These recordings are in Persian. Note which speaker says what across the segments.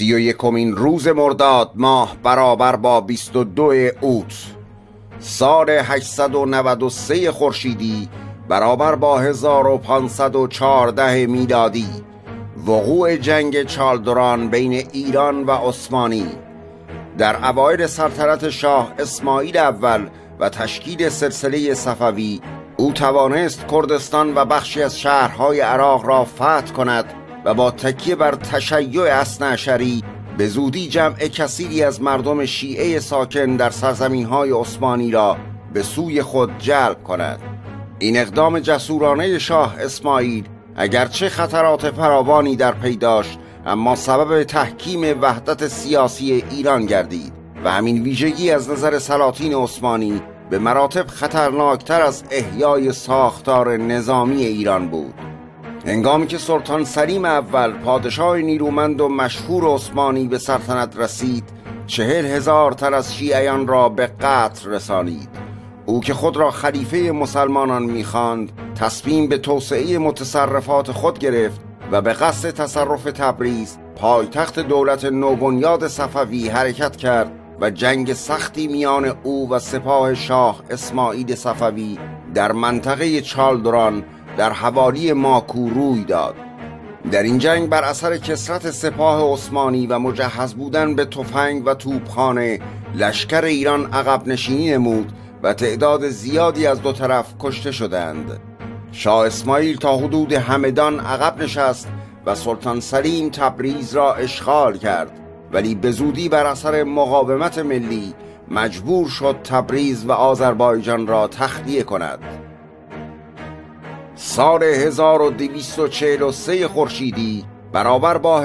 Speaker 1: 31مین روز مرداد ماه برابر با 22 اوت سال 893 خورشیدی برابر با 1514 میلادی وقوع جنگ چالدران بین ایران و عثمانی. در اوایل سلطنت شاه اسماعیل اول و تشکیل سلسله صفوی او توانست کردستان و بخشی از شهرهای عراق را فتح کند و با تکیه بر تشیع اثنی‌عشری به زودی جمع کثیری از مردم شیعه ساکن در سرزمین‌های عثمانی را به سوی خود جلب کند. این اقدام جسورانه شاه اسماعیل اگرچه خطرات فراوانی در پی داشت، اما سبب تحکیم وحدت سیاسی ایران گردید و همین ویژگی از نظر سلاطین عثمانی به مراتب خطرناکتر از احیای ساختار نظامی ایران بود. هنگامی که سلطان سلیم اول پادشاه نیرومند و مشهور عثمانی به سلطنت رسید، 40,000 تن از شیعیان را به قتل رسانید. او که خود را خلیفه مسلمانان می‌خواند، تصمیم به توسعه متصرفات خود گرفت و به قصد تصرف تبریز، پایتخت دولت نوبنیاد صفوی، حرکت کرد و جنگ سختی میان او و سپاه شاه اسماعیل صفوی در منطقه چالدران در حوالی ماکو روی داد. در این جنگ بر اثر کثرت سپاه عثمانی و مجهز بودن به تفنگ و توپخانه، لشکر ایران عقب نشینی نمود و تعداد زیادی از دو طرف کشته شدند. شاه اسماعیل تا حدود همدان عقب نشست و سلطان سلیم تبریز را اشغال کرد، ولی به زودی بر اثر مقاومت ملی مجبور شد تبریز و آذربایجان را تخلیه کند. سال 1243 خورشیدی برابر با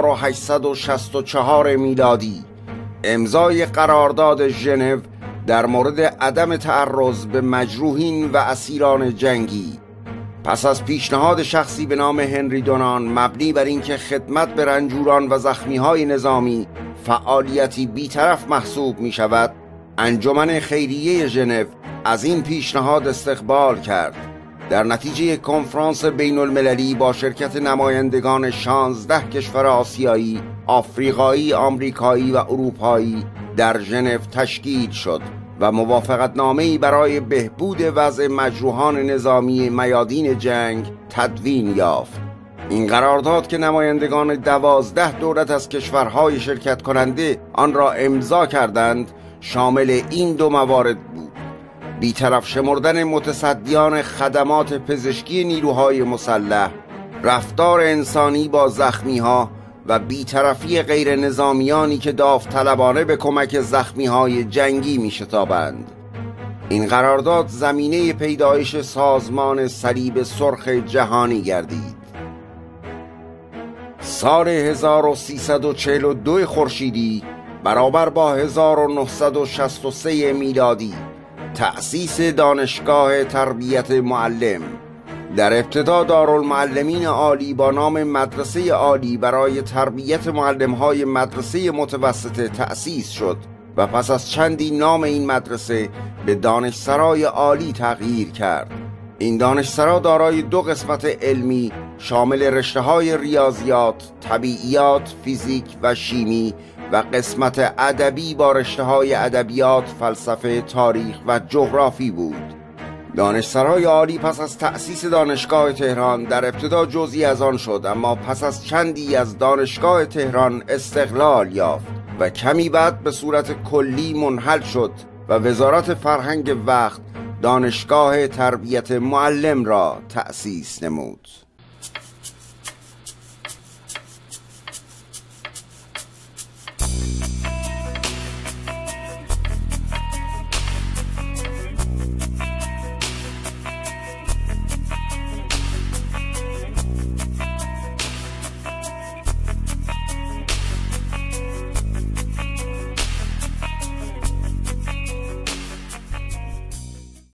Speaker 1: 1864 میلادی امضای قرارداد ژنو در مورد عدم تعرض به مجروحین و اسیران جنگی. پس از پیشنهاد شخصی به نام هنری دونان مبنی بر اینکه خدمت به رنجوران و زخمیهای نظامی فعالیتی بیطرف محسوب می شود، انجمن خیریه ژنو از این پیشنهاد استقبال کرد. در نتیجه کنفرانس بین المللی با شرکت نمایندگان 16 کشور آسیایی، آفریقایی، آمریکایی و اروپایی در ژنو تشکیل شد و موافقتنامه‌ای برای بهبود وضع مجروحان نظامی میادین جنگ تدوین یافت. این قرارداد که نمایندگان 12 دولت از کشورهای شرکت کننده آن را امضا کردند، شامل این دو موارد بود: بی‌طرف شمردن متصدیان خدمات پزشکی نیروهای مسلح، رفتار انسانی با زخمی‌ها و بی‌طرفی غیر نظامیانی که داوطلبانه به کمک زخمی‌های جنگی می‌شتابند. این قرارداد زمینه پیدایش سازمان صلیب سرخ جهانی گردید. سال 1342 خورشیدی برابر با 1963 میلادی تأسیس دانشگاه تربیت معلم. در ابتدا دارالمعلمین عالی با نام مدرسه عالی برای تربیت معلم‌های مدرسه متوسطه تأسیس شد و پس از چندی نام این مدرسه به دانشسرای عالی تغییر کرد. این دانشسرا دارای دو قسمت علمی شامل رشته‌های ریاضیات، طبیعیات، فیزیک و شیمی و قسمت ادبی با رشته‌های ادبیات، فلسفه، تاریخ و جغرافی بود. دانشسرای عالی پس از تأسیس دانشگاه تهران در ابتدا جزئی از آن شد، اما پس از چندی از دانشگاه تهران استقلال یافت و کمی بعد به صورت کلی منحل شد و وزارت فرهنگ وقت دانشگاه تربیت معلم را تأسیس نمود.